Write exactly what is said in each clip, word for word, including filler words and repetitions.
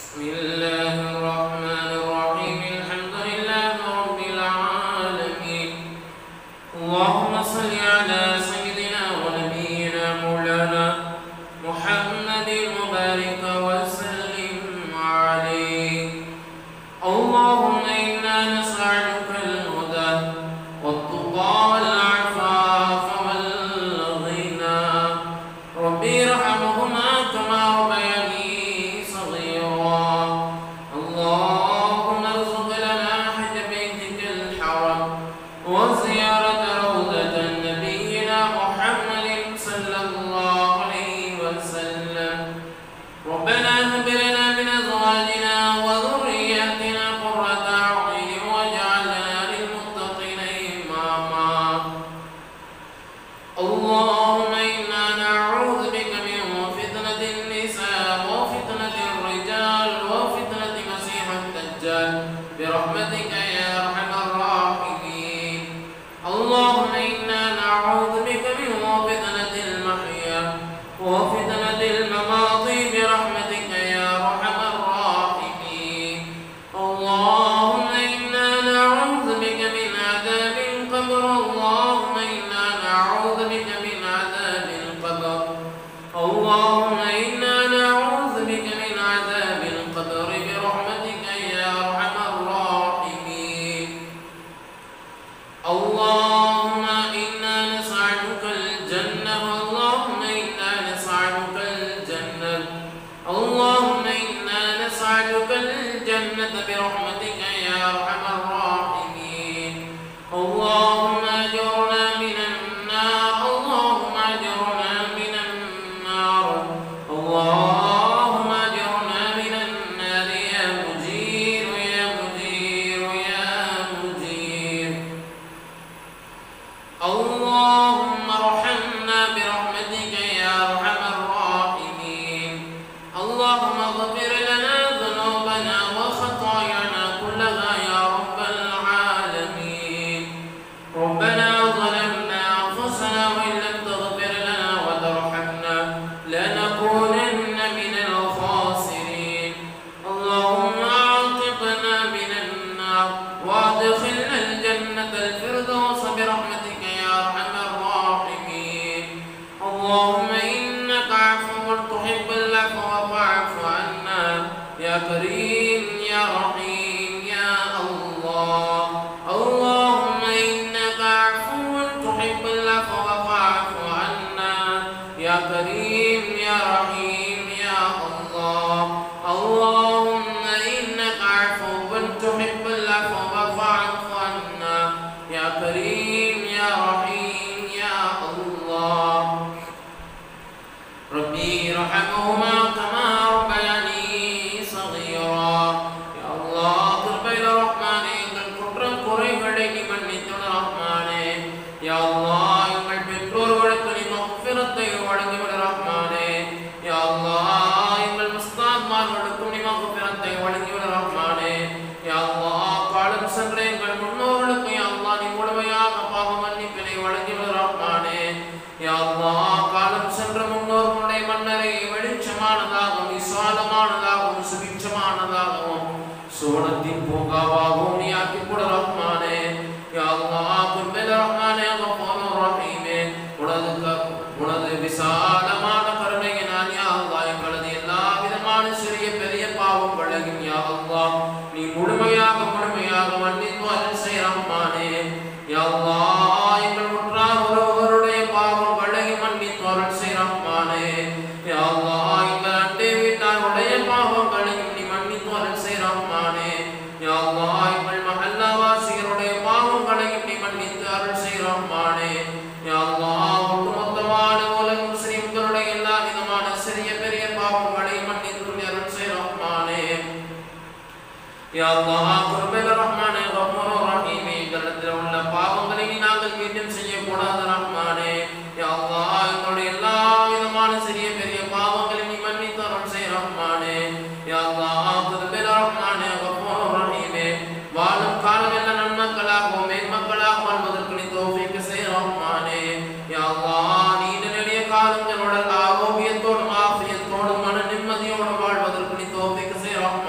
بسم الله الرحمن الرحيم الحمد لله رب العالمين اللهم صل على سيدنا ونبينا مولانا محمد وبارك وسلم عليه اللهم إنا نسألك الهدى والتقى والعفاف والغنى ربي ارحمهما كما ربياني صغيرا اللهم ارزق لنا حج بيتك الحرام وزيارة روضة نبينا محمد صلى الله عليه وسلم ربنا هب لنا من أزواجنا وذرياتنا قرة أعين واجعلنا للمتقين إماما اللهم إنا نعوذ بك من فتنة النساء وفتنة الرجال وفتنة مسيح الدجال برحمتك يا أرحم الراحمين اللهم إنا نعوذ بك من فتنة المحيا وفتنة الممات برحمتك يا أرحم الراحمين اللهم إنا نعوذ بك من عذاب القبر اللهم إنا نعوذ بك من عذاب القبر اللهم إنا نعوذ بك من عذاب القبر برحمتك يا أرحم الراحمين اللهم إنا نسألك الجنة اللهم إنا نسألك الجنة اللهم إنا نسألك الجنة برحمتك يا أرحم الراحمين اللهم أجرنا من النار اللهم أجرنا من النار اللهم أجرنا من النار يا مجير يا مجير يا مجير اللهم ارحمنا برحمتك يا أرحم الراحمين اللهم اغفر لنا ذنوبنا وخطايانا كلها يا رب العالمين ربنا ظلمنا أنفسنا وإن لم تغفر لنا وترحمنا لنكونن من الخاسرين اللهم أعتقنا من النار وادخلنا الجنة الفردوس برحمتك يا أرحم الراحمين اللهم إنك عفو تحب العفو فاعف عنا يا كريم يا رحيم يا الله اللهم إنك عفو تحب العفو فاعف عنا يا كريم يا رحيم يا الله اللهم إنك عفو تحب العفو فاعف عنا يا كريم يا رحيم يا الله ربي ارحمهما كما ربياني صغيرا يا الله قربي الرحمن குற்றம் குறைகளை நீ மன்னித்துள்ள ரஹ்மானே யா அல்லாஹ் எங்கள் பெற்றோர்களுக்கு நீ மக்ஃபிரத்தை வழங்கிவிட ரஹ்மானே யா அல்லாஹ் எங்கள் முஸ்தாத்மார்களுக்கு நீ மக்ஃபிரத்தை வழங்கிவிட ரஹ்மானே யா அல்லாஹ் காலம் சென்ற எங்கள் முன்னோர்களுக்கு யா அல்லாஹ் நீ முழுமையாக பாவ மன்னிப்பினை வழங்கிவிட ரஹ்மானே யா அல்லாஹ் காலம் சென்ற முன்னோர்களுடைய மன்னரை வெளிச்சமானதாகவும் விசாலமானதாகவும் சுபிட்சமானதாகவும் சுவனத்தின் பூங்காவாகவும் நீ ஆக்கிக் கொடு ரஹ்மானே யா அல்லாஹ் குர்பல் ரஹ்மானே கஃபூர் ரஹீமே உனது உனது விசாலமான கருணையினால் யா அல்லாஹ் எங்களது எல்லா விதமான சிறிய பெரிய பாவங்களையும் யா அல்லாஹ் நீ முழுமையாக முழுமையாக மன்னித்து அருள் செய் ரஹ்மானே யா அல்லாஹ் எங்கள் உற்றார் உறவுகளுடைய பாவங்களையும் மன்னித்து அருள் செய் ரஹ்மானே யா அல்லாஹ் எங்கள் அண்டை வீட்டாருடைய பாவங்களையும் நீ மன்னித்து அருள் செய் ரஹ்மானே யா அல்லாஹ் எங்கள் மஹல்லாவாசிகளுடைய பாவங்களையும் நீ மன்னித்து அருள் செய் ரஹ்மானே யா அல்லாஹ் ஒட்டுமொத்தமான உலக முஸ்லிம்களுடைய எல்லா விதமான சிறிய பெரிய பாவங்களையும் மன்னித்து அருள் செய் ரஹ்மானே யா அல்லாஹ் குர்பல் ரஹ்மானே கஃபூர் ரஹீம் எங்களிடத்தில் உள்ள பாவங்களை நாங்கள் மீண்டும் செய்யக்கூடாது ரஹ்மானே யா அல்லாஹ் எங்களுடைய எல்லா விதமான சிறிய பெரிய பாவங்களை நீ மன்னித்து அருள் செய் ரஹ்மானே யா அல்லாஹ் குர்பல் ரஹ்மானே கஃபூர் ரஹீம் வாழும் காலமெல்லாம் நன்மக்களாகவும் மேன்மக்களாக வாழ்வதற்கு நீ தௌஃபீக் செய் ரஹ்மானே யா அல்லாஹ் நீண்ட நெடிய காலங்களோட ஆரோக்கியத்தோடும் ஆஃபியத்தோடும் மன நிம்மதியோடும் வாழ்வதற்கு நீ தௌஃபீக் செய் ரஹ்மானே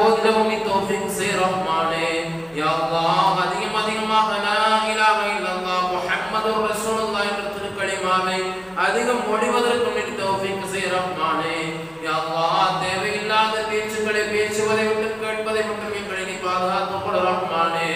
ஓதிடவும் நீ தௌஃபீக் செய் ரஹ்மானே. யா அல்லாஹ் அதிகம் அதிகமாக லா இலாஹ இல்லல்லாஹ் முஹம்மதுர் ரசூலுல்லாஹ் என்ற திருக்கலிமாவை அதிகம் மொழிவதற்கு நீ தௌஃபீக் செய் ரஹ்மானே. யா அல்லாஹ் தேவையில்லாத பேச்சுக்களை பேசுவதை விட்டு கேட்பதை மட்டும் எங்களை நீ பாதுகாத்துக் கொள் ரஹ்மானே.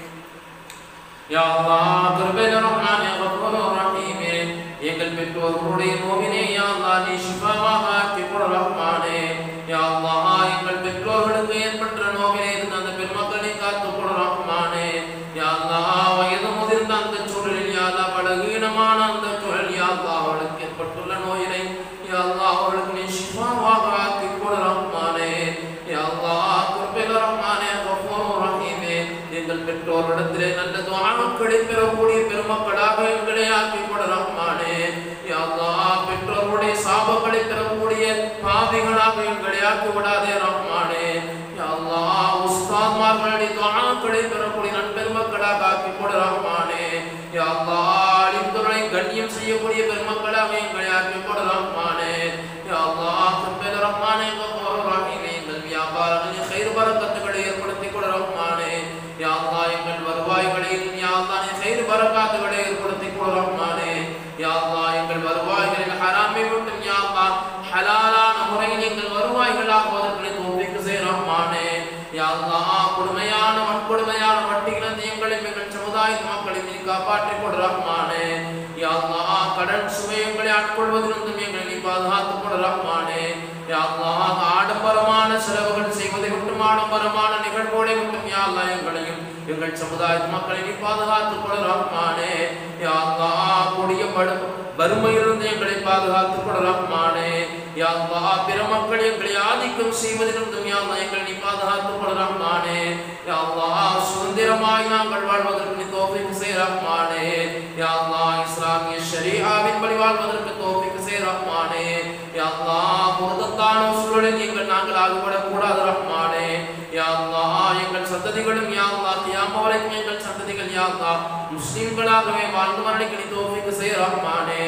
யா அல்லாஹ் கிருபையுள்ள ரஹ்மானே கஃபூருர் ரஹீமே. எங்கள் பெற்றோர்களுடைய நோவினை யா அல்லாஹ் நீ ஷிஃபாவாக ஆக்கிக் கொள் ரஹ்மானே. யா அல்லாஹ் எங்கள் பெற்றோர்களுக்கு ஏற்பட்ட நோவினை இருந்து அந்த பெருமக்களை காத்துக் கொள் ரஹ்மானே. யா அல்லாஹ் வயது முதிர்ந்த அந்த சூழலில் யா அல்லாஹ் பலகீனமான அந்த சூழல் யா அல்லாஹ் அவளுக்கு ஏற்பட்டுள்ள நோயினை யா அல்லாஹ் அவளுக்கு நீ ஷிஃபாவாக ஆக்கிக் கொள் ரஹ்மானே. யா அல்லாஹ் கிருபையுள்ள ரஹ்மானே கஃபூருர் ரஹீமே. எங்கள் பெற்றோரிடத்திலே நல்ல துஆக்களை பெறக்கூடிய பெருமக்களாக எங்களை ஆக்கிக் கொள் ரஹ்மானே. யா அல்லாஹ் பெற்றோருடைய சாபங்களை பெறக்கூடிய பாவிகளாக எங்களை ஆக்கி விடாதே ரஹ்மானே. யா அல்லாஹ் உஸ்தாத்மார்களுடைய துஆக்களை பெறக்கூடிய நன்பெருமக்களாக ஆக்கிக் கொள் ரஹ்மானே. யா அல்லாஹ் அலிம்துறை கண்ணியம் செய்யக்கூடிய பெருமக்களாக எங்களை ஆக்கிக் கொள் ரஹ்மானே. யா அல்லாஹ் கிருபையுள்ள ரஹ்மானே கஃபூருர் ரஹீமே. எங்கள் வியாபாரங்களில் கைர் பரக்கத்துகளை ஏற்படுத்திக் கொள் ரஹ்மானே. யா அல்லாஹ் எங்கள் வருவாய்களில் யா அல்லாஹ் நீ கைர் பரக்கத்துகளை ஏற்படுத்திக் கொள் ரஹ்மானே. யா அல்லாஹ் எங்கள் வருவாய்களில் ஹராமை விட்டு யா அல்லாஹ் ஹலாலான முறையில் எங்கள் வருவாய்களாகுவதற்கு நீ தௌஃபீக் செய் ரஹ்மானே. யா அல்லாஹ் கொடுமையான வன்கொடுமையான வட்டிகளிலிருந்து எங்களையும் எங்கள் சமுதாய மக்களையும் நீ காப்பாற்றிக் கொள் ரஹ்மானே. யா அல்லாஹ் கடன் சுமை எங்களை ஆட்கொள்வதிலிருந்தும் எங்களை நீ பாதுகாத்துக் கொள் ரஹ்மானே. யா அல்லாஹ் ஆடம்பரமான செலவுகள் செய்வதை விட்டும் ஆடம்பரமான நிகழ்வுகளை விட்டும் யா அல்லாஹ் எங்களையும் எங்கள் சமுதாய மக்களை நீ பாதுகாத்துக் கொள் ரஹ்மானே. யா அல்லாஹ் கொடிய வறுமையிலிருந்து எங்களை பாதுகாத்துக் கொள் ரஹ்மானே. யா அல்லாஹ் பிற மக்கள் எங்களை ஆதிக்கம் செய்வதிலிருந்தும் யா அல்லாஹ் எங்களை நீ பாதுகாத்துக் கொள் ரஹ்மானே. யா அல்லாஹ் சுதந்திரமாய் நாங்கள் வாழ்வதற்கு நீ தௌஃபீக் செய் ரஹ்மானே. யா அல்லாஹ் இஸ்லாமிய ஷரீஅவின் படி வாழ்வதற்கு தௌஃபீக் செய் ரஹ்மானே. யா அல்லாஹ் முர்தத்தான சூழலில் எங்கள் நாங்கள் ஆகிவிடக் கூடாது ரஹ்மானே. யா அல்லாஹ் எங்கள் சந்ததிகளும் யா அல்லாஹ் கியாமத் வரைக்கும் எங்கள் சந்ததிகள் யா அல்லாஹ் முஸ்லிம்களாகவே வாழ்ந்து மரணிக்க நீ தௌஃபீக் செய் ரஹ்மானே.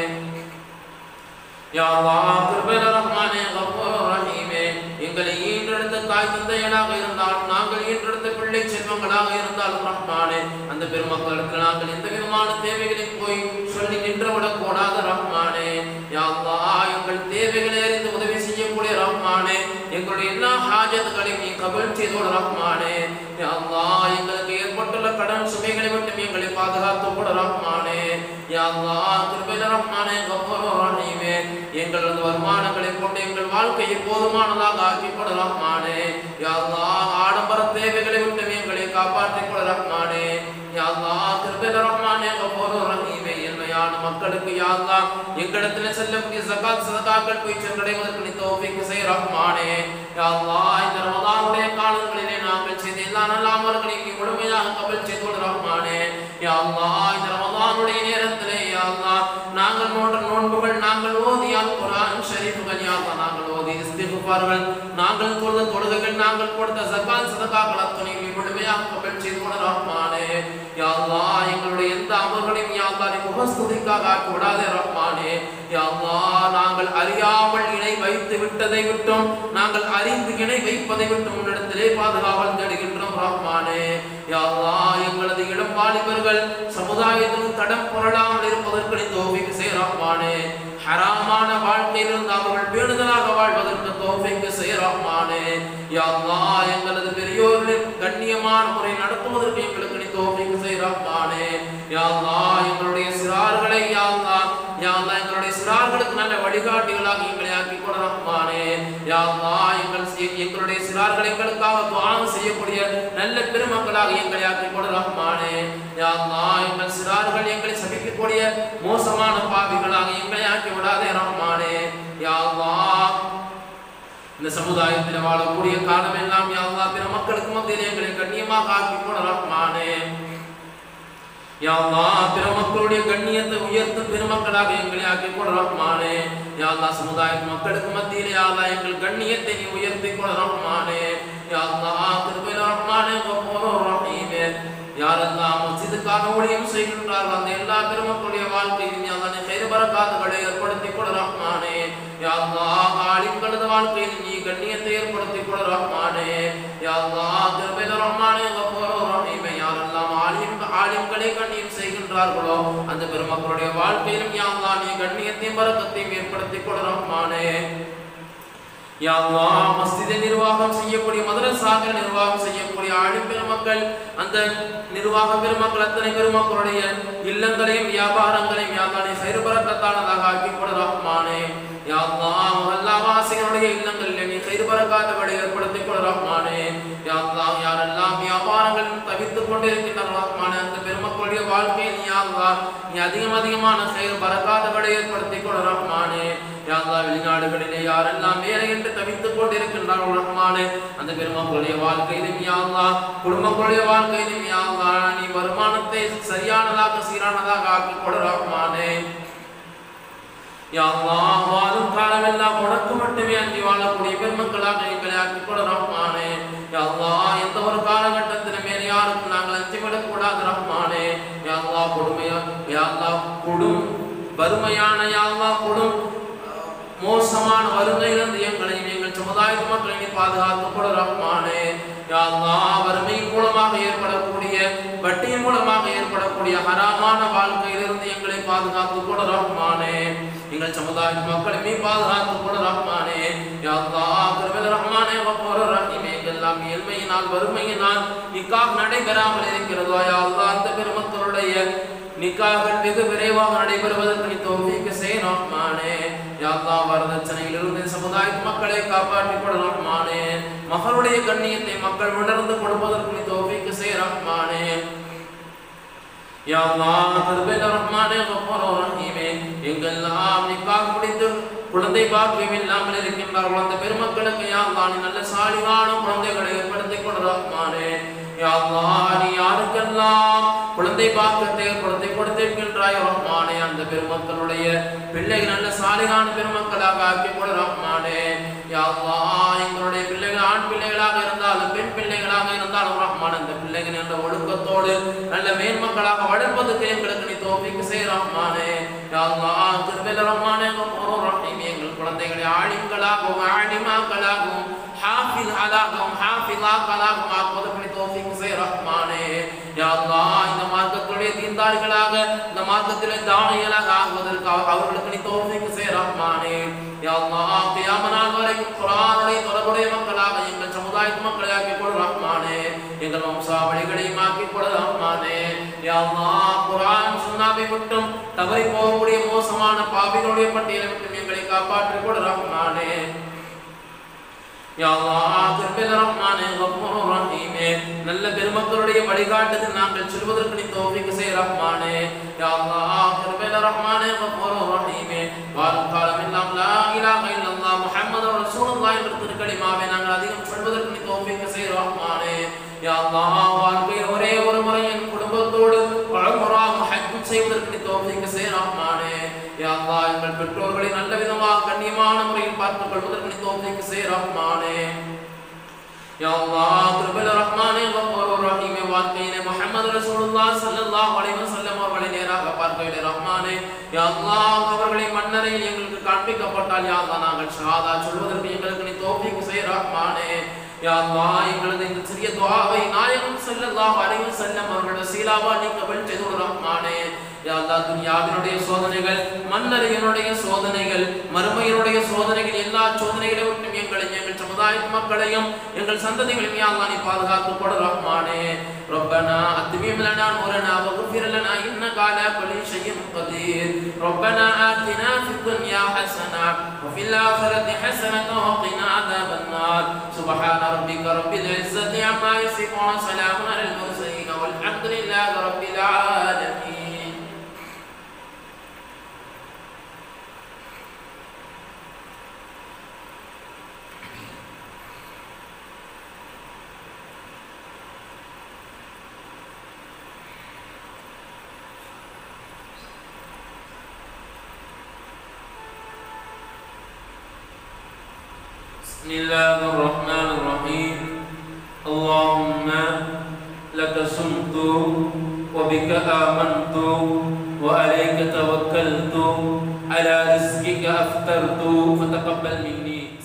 யா அல்லாஹ் கிருபையுள்ள ரஹ்மானே கஃபூருர் ரஹீமே. எங்களை ஈன்றெடுத்த தாய் தந்தையராக இருந்தாலும் நாங்கள் ஈன்றெடுத்த பிள்ளை செல்வங்களாக இருந்தாலும் ரஹ்மானே அந்த பெருமக்களுக்கு நாங்கள் எந்த விதமான தேவைகளை போய் சொல்லி நின்றுவிடக் கூடாது ரஹ்மானே. யா அல்லாஹ் எங்கள் தேவைகளை அறிந்து உதவி செய்யக்கூடிய ரஹ்மானே. எங்களுடைய எல்லா ஹாஜத்துகளையும் நீ கபூல் செய்தோடு ரஹ்மானே. யா அல்லாஹ் எங்களுக்கு ஏற்பட்டுள்ள கடன் சுமைகளை விட்டு எங்களை பாதுகாத்துக் கொள் ரஹ்மானே. யா அல்லாஹ் கிருபையுள்ள ரஹ்மானே கஃபூருர் ரஹீமே. எங்களது வருமானங்களை கொண்டு எங்கள் வாழ்க்கையை போதுமானதாக ஆக்கிக் கொள் ரஹ்மானே. யா அல்லாஹ் ஆடம்பர தேவைகளை விட்டு எங்களை காப்பாற்றிக் கொள் ரஹ்மானே. யா அல்லாஹ் கிருபையுள்ள ரஹ்மானே கஃபூருர் ரஹீமே. ஏழ்மையான மக்களுக்கு யா அல்லாஹ் எங்களிடத்தில் செல்லக்கூடிய ஸகாத் ஸதகாக்கள் போய் சென்றடைவதற்கு நீ தௌஃபீக் செய் ரஹ்மானே. யா அல்லாஹ் இந்த ரமலானுடைய காலங்களிலே நாங்கள் செய்த எல்லா நல்ல அமல்களையும் நீ முழுமையாக கபூல் செய்து கொள் ரஹ்மானே. யா அல்லாஹ் இந்த ரமலானுடைய நேரத்திலே யா அல்லாஹ் நாங்கள் நோன்ற நோன்புகள் நாங்கள் ஓதிய குர்ஆன் ஷரீஃப்கள் யா அல்லாஹ் நாங்கள் ஓதிய இஸ்திக்ஃபார்கள் நாங்கள் தொழுத தொழுகைகள் நாங்கள் கொடுத்த ஸகாத் ஸதகாக்கள் அத்தனையும் நீ முழுமையாக கபூல் செய்து கொள் ரஹ்மானே. யா அல்லாஹ் எங்களுடைய எந்த அமல்களையும் யா அல்லாஹ் நீ முகஸ்துதிக்காக ஆக்கி விடாதே ரஹ்மானே. யா அல்லாஹ் நாங்கள் அறியாமல் இணை வைத்து விட்டதை விட்டும் நாங்கள் அறிந்து இணை வைப்பதை விட்டும் உன்னிடத்திலே பாதுகாவல் தேடுகின்றோம் ரஹ்மானே. யா அல்லாஹ் எங்களது இளம் வாலிபர்கள் சமுதாயத்தில் தடம் புரளாமல் இருப்பதற்கு நீ தௌஃபீக் செய் ரஹ்மானே. ஹராமான வாழ்க்கையிலிருந்து அவர்கள் பேணுதலாக வாழ்வதற்கு தௌஃபீக் செய் ரஹ்மானே. யா அல்லாஹ் எங்களது பெரியோர்களின் கண்ணியமான முறை நடத்துவதற்கு எங்களுக்கு நீ தௌஃபீக் செய் ரஹ்மானே. யா அல்லாஹ் எங்களுடைய சிறார்களை யா அல்லாஹ் யா அல்லாஹ் எங்களுடைய சிறார்களுக்கு நல்ல வழிகாட்டிகளாக எங்களை ஆக்கிக் கொள் ரஹ்மானே. யா அல்லாஹ் எங்கள் எங்களுடைய சிறார்கள் எங்களுக்காக துஆ செய்யக்கூடிய நல்ல பெருமக்களாக எங்களை ஆக்கிக் கொள் ரஹ்மானே. யா அல்லாஹ் எங்கள் சிறார்கள் எங்களை சபிக்கக்கூடிய மோசமான பாவிகளாக எங்களை ஆக்கி விடாதே ரஹ்மானே. யா அல்லாஹ் இந்த சமுதாயத்தில் வாழக்கூடிய காலம் எல்லாம் யா அல்லாஹ் பிற மக்களுக்கு மத்தியில் எங்களை கண்ணியமாக ஆக்கிக் கொள் ரஹ்மானே. யா அல்லாஹ் பிற மக்களுடைய கண்ணியத்தை உயர்த்தும் பெருமக்களாக எங்களை ஆக்கிக் கொள் ரஹ்மானே. யா அல்லாஹ் சமுதாய மக்களுக்கு மத்தியில் யா அல்லாஹ் எங்கள் கண்ணியத்தை நீ உயர்த்திக் கொள் ரஹ்மானே. யா அல்லாஹ் கிருபையுள்ள ரஹ்மானே கஃபூருர் ரஹீமே. யாரெல்லாம் மஸ்ஜிதுக்காக ஊழியம் செய்கின்றார்கள் அந்த எல்லா பெருமக்களுடைய வாழ்க்கையில் யா அல்லாஹ் நீ கைர் பரக்காத்துகளை ஏற்படுத்திக் கொள் ரஹ்மானே. யா அல்லாஹ் ஆலிம்களது வாழ்க்கையில் நீ கண்ணியத்தை ஏற்படுத்திக் கொள் ரஹ்மானே. யா யா அல்லாஹ் கிருபையுள்ள ரஹ்மானே கஃபூர் ரஹீம் யாரெல்லாம் ஆலிம் ஆலிம்களை கண்ணியம் செய்கின்றார்களோ அந்த பெருமக்களுடைய வாழ்க்கையிலும் யா அல்லாஹ் நீ கண்ணியத்தையும் பரக்கத்தையும் ஏற்படுத்தி கொடு ரஹ்மானே. யா அல்லாஹ் மஸ்ஜிதை நிர்வாகம் செய்யக்கூடிய மதரசாக்களை நிர்வாகம் செய்யக்கூடிய ஆலிம் பெருமக்கள் அந்த நிர்வாக பெருமக்கள் அத்தனை பெருமக்களுடைய இல்லங்களையும் வியாபாரங்களையும் யா அல்லாஹ் நீ கைர் பரக்கத்தானதாக ஆக்கி கொடு ரஹ்மானே. யா அல்லாஹ் மஹல்லாவாசிகளுடைய இல்லங்களில் நீ கைர் பரக்காத்தபடி ஏற்படுத்தி கொடு ரஹ்மானே. யா அல்லாஹ் யாரெல்லாம் வியாபாரங்கள் தவித்துக் கொண்டிருக்கின்ற ரஹ்மானே அந்த பெருமக்களுடைய வாழ்க்கையில் யா அல்லாஹ் நீ அதிகம் அதிகமான கைர் பரக்காத்தபடி ஏற்படுத்தி கொடு ரஹ்மானே. யா அல்லாஹ் வெளிநாடுகளிலே யாரெல்லாம் வேலை என்று தவித்துக் கொண்டிருக்கின்றார்கள் ரஹ்மானே அந்த பெருமக்களுடைய வாழ்க்கையிலும் யா அல்லாஹ் குடும்பங்களுடைய வாழ்க்கையிலும் யா அல்லாஹ் நீ வருமானத்தை சரியானதாக சீரானதாக ஆக்கி கொடு ரஹ்மானே. யா அல்லாஹ் வாழும் காலமெல்லாம் உனக்கு மட்டுமே அஞ்சி வாழக்கூடிய பெருமக்களாக எங்களை ஆக்கி கொடு ரஹ்மானே. யா அல்லாஹ் எந்த ஒரு காலகட்டத்திலும் வேறு யாருக்கும் நாங்கள் அஞ்சிவிடக் கூடாது ரஹ்மானே. யா அல்லாஹ் கொடுமையா யா அல்லாஹ் கொடும் வறுமையான யா அல்லாஹ் கொடும் மோசமான வறுமையிலிருந்து எங்களையும் எங்கள் சமுதாய மக்களையும் பாதுகாத்துக் கொடு ரஹ்மானே. யா அல்லாஹ் வறுமையின் மூலமாக ஏற்படக்கூடிய வட்டியின் மூலமாக ஏற்படக்கூடிய ஹராமான வாழ்க்கையிலிருந்து எங்களை பாதுகாத்துக் கொடு ரஹ்மானே. எங்கள் சமுதாய மக்களையும் பாதுகாத்துக் கொடு ரஹ்மானே. யா அல்லாஹ் கிருபையுள்ள ரஹ்மானே கஃபூர் ரஹீம் எல்லாம் ஏழ்மையினால் வறுமையினால் நிக்காஹ் நடைபெறாமல் இருக்கிறதோ யா அல்லாஹ் அந்த பெருமக்களுடைய நிக்காஹ்கள் வெகு விரைவாக நடைபெறுவதற்கு நீ தௌஃபீக் செய் ரஹ்மானே. யா அல்லாஹ் வரதட்சணையிலிருந்து சமுதாய மக்களை காப்பாற்றிக் கொடு ரஹ்மானே. மகளுடைய கண்ணியத்தை மக்கள் உணர்ந்து கொடுப்பதற்கு நீ தௌஃபீக் செய் ரஹ்மானே. யா அல்லாஹ் கிருபையுள்ள ரஹ்மானே கஃபூர் ரஹீம் எங்கெல்லாம் நிக்காஹ் முடிந்து குழந்தை பாக்கியம் இல்லாமல் இருக்கின்றார்கள் அந்த பெருமக்களுக்கு யா அல்லாஹ் நீ நல்ல சாலிகான குழந்தைகளை ஏற்படுத்தி கொடு ரஹ்மானே. யா அல்லாஹ் நீ யாருக்கெல்லாம் குழந்தை பாக்கியத்தை ஏற்படுத்தி கொடுத்திருக்கின்றாய் ரஹ்மானே அந்த பெருமக்களுடைய பிள்ளைகள் நல்ல சாலிகான பெருமக்களாக ஆக்கி கொடு ரஹ்மானே. யா அல்லாஹ் எங்களுடைய பிள்ளைகள் ஆண் பிள்ளைகளாக இருந்தாலும் பெண் பிள்ளைகளாக இருந்தாலும் ரஹ்மான் அந்த பிள்ளைகள் என்ற ஒழுக்கத்தோடு நல்ல மேன்மக்களாக வளர்ப்பதற்கு எங்களுக்கு நீ தௌஃபீக் செய் ரஹ்மானே. யா அல்லாஹ் கிருபையுள்ள ரஹ்மானே கஃபூர் ரஹீம் எங்கள் குழந்தைகளை ஆலிம்களாகவும் ஆலிமாக்களாகவும் ஹாஃபிஸ்களாகவும் ஹாஃபிஸாக்களாகவும் ஆக்குவதற்கு நீ தௌஃபீக் செய் ரஹ்மானே. யா அல்லாஹ் இந்த மார்க்கத்துடைய தீன்தாரிகளாக இந்த மார்க்கத்திலே தாயிகளாக ஆகுவதற்கு அவர்களுக்கு நீ தௌஃபீக் செய் ரஹ்மானே. யா அல்லாஹ் கியாமத் நாள் வரைக்கும் குர்ஆனுடைய தொடர்புடைய மக்களாக எங்கள் சமுதாய மக்களை ஆக்கி கொடு ரஹ்மானே. எங்கள் வம்சாவளிகளையும் ஆக்கி கொடு ரஹ்மானே. யா அல்லாஹ் குர்ஆன் சுன்னாவை விட்டும் தவறி போகக்கூடிய மோசமான பாவிகளுடைய பட்டியலை விட்டும் எங்களை காப்பாற்றிக் கொடு ரஹ்மானே. யா அல்லாஹ் கிருபையுள்ள ரஹ்மானே கஃபூர் ரஹீம் நல்ல பெருமக்களுடைய வழிகாட்டுதல் நாங்கள் செல்வதற்கு நீ தௌஃபீக் செய் ரஹ்மானே. யா அல்லாஹ் கிருபையுள்ள ரஹ்மானே கஃபூர் ரஹீம் வாழும் காலமெல்லாம் லா இலாஹ இல்லல்லாஹ் முஹம்மது ரசூலுல்லாஹ் என்ற திருக்கலிமாவை நாங்கள் அதிகம் சொல்வதற்கு நீ தௌஃபீக் செய் ரஹ்மானே. யா அல்லாஹ் வாழ்க்கையில் ஒரே ஒரு முறை என் குடும்பத்தோடு உம்ராஹ் ஹஜ் செய்வதற்கு நீ தௌஃபீக் செய் ரஹ்மானே. யா அல்லாஹ் எங்கள் பெற்றோர்களை நல்ல விதமாக கண்ணியமான முறையில் பார்த்துக் கொள்வதற்கு நீ தௌஃபீக் செய் ரஹ்மானே. யா அல்லாஹ் கிருபையுள்ள ரஹ்மானே கஃபூர் ரஹீம் வாழ்க்கையிலே முஹம்மது ரசூலுல்லாஹ் ஸல்லல்லாஹு அலைஹி வஸல்லம் அவர்களை நேராக பார்க்கையிலே ரஹ்மானே. யா அல்லாஹ் அவர்களை மன்னரையில் எங்களுக்கு காண்பிக்கப்பட்டால் யா அல்லாஹ் நாங்கள் ஷஹாதா சொல்வதற்கு எங்களுக்கு நீ தௌஃபீக் செய் ரஹ்மானே. யா அல்லாஹ் எங்களது இந்த சிறிய துஆவை நாயகம் ஸல்லல்லாஹு அலைஹி வஸல்லம் அவர்களுடைய சீலாவா நீ கபூல் செய்து ரஹ்மானே. யா அல்லாஹ் துன்யாவினுடைய சோதனைகள் மன்னரையினுடைய சோதனைகள் மறுமையினுடைய சோதனைகள் எல்லா சோதனைகளை விட்டும் எங்களை எங்கள் சமுதாய மக்களையும் எங்கள் சந்ததிகளையும் யா அல்லாஹ் நீ பாதுகாத்துக் கொடு ரஹ்மானே. ரப்பனா அத்மிம் லனா நூரனா வக்ஃபிர் லனா இன்னக அலா குல்லி ஷைஇன் கதீர். ரப்பனா ஆத்தினா ஃபித் துன்யா ஹஸனா வஃபில் ஆখিরাতি ஹஸனத்தன் வகினா அஸாபன் நார். சுப்ஹான ரப்பிக ரப்பில் இஸ்ஸத்தி அம்மா யசிஃபூன் ஸலாமுன் அலல் முர்ஸலீன் வல்ஹம்துலில்லாஹி ரப்பில் ஆலமீன். بسم الله الرحمن الرحيم. اللهم لك صمت وبك آمنت وعليك توكلت على رزقك أفطرت فتقبل مني.